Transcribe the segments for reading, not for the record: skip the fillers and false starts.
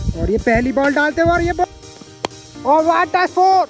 और ये पहली बॉल डालते हुए और ये बॉल और व्हाट अ फोर।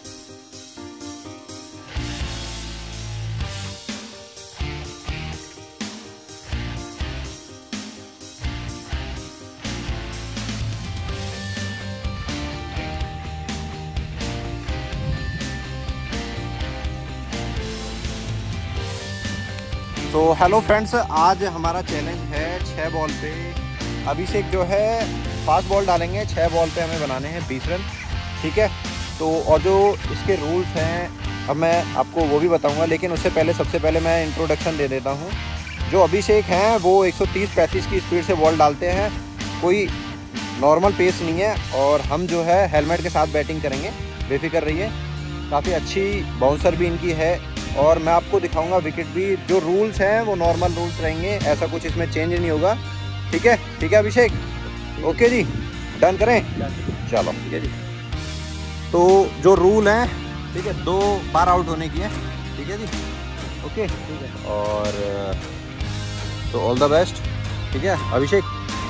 तो हेलो फ्रेंड्स, आज हमारा चैलेंज है 6 बॉल पे। अभिषेक जो है फास्ट बॉल डालेंगे, 6 बॉल पे हमें बनाने हैं 20 रन, ठीक है। तो और जो इसके रूल्स हैं अब मैं आपको वो भी बताऊंगा, लेकिन उससे पहले सबसे पहले मैं इंट्रोडक्शन दे देता हूं। जो अभिषेक हैं वो 130-35 की स्पीड से बॉल डालते हैं, कोई नॉर्मल पेस नहीं है। और हम जो है हेलमेट के साथ बैटिंग करेंगे, बेफिक्र रहिए। काफ़ी अच्छी बाउंसर भी इनकी है और मैं आपको दिखाऊंगा विकेट भी। जो रूल्स हैं वो नॉर्मल रूल्स रहेंगे, ऐसा कुछ इसमें चेंज नहीं होगा, ठीक है। ठीक है अभिषेक, ओके जी, डन करें, चलो ठीक है जी। तो जो रूल हैं, ठीक है, 2 बार आउट होने की है, ठीक है जी, ओके ठीक है। और तो ऑल द बेस्ट, ठीक है अभिषेक।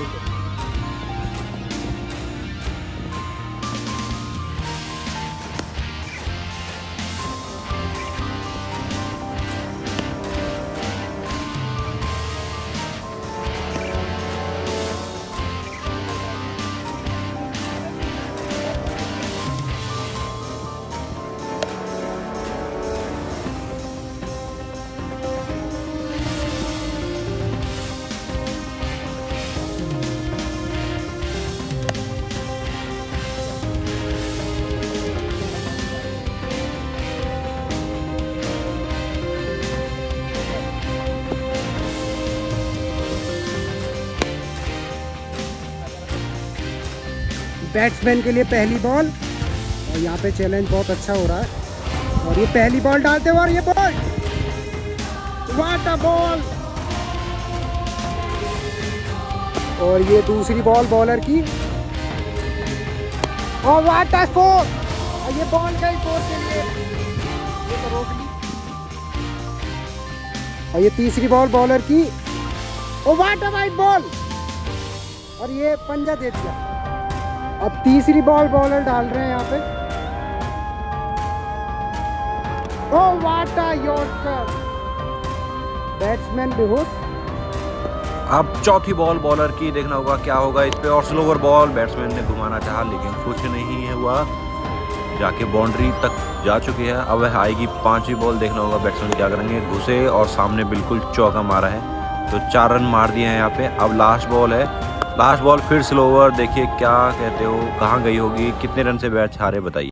बैट्समैन के लिए पहली बॉल और यहाँ पे चैलेंज बहुत अच्छा हो रहा है। और ये पहली बॉल डालते हुए और ये बॉल, व्हाट अ बॉल। और ये दूसरी बॉल बॉलर की और व्हाट अ फोर। और ये बॉल गई फोर के लिए, ये तो रोक ली। और ये तीसरी बॉल बॉलर की और व्हाट अ वाइड बॉल। और ये पंजा दे दिया। अब तीसरी बॉल बॉलर डाल रहे हैं यहाँ पे, oh what a yorker. Batsman बेहोश। अब चौथी बॉल बॉलर की, देखना होगा क्या होगा इस पे। और स्लोवर बॉल बैट्समैन ने घुमाना चाहा लेकिन कुछ नहीं है हुआ, जाके बाउंड्री तक जा चुकी है। अब आएगी 5वीं बॉल, देखना होगा बैट्समैन क्या करेंगे। घुसे और सामने बिल्कुल चौका मारा है, तो 4 रन मार दिए हैं यहाँ पे। अब लास्ट बॉल है, लास्ट बॉल फिर स्लोवर, देखिए क्या कहते हो, कहाँ गई होगी, कितने रन से मैच हारे बताइए।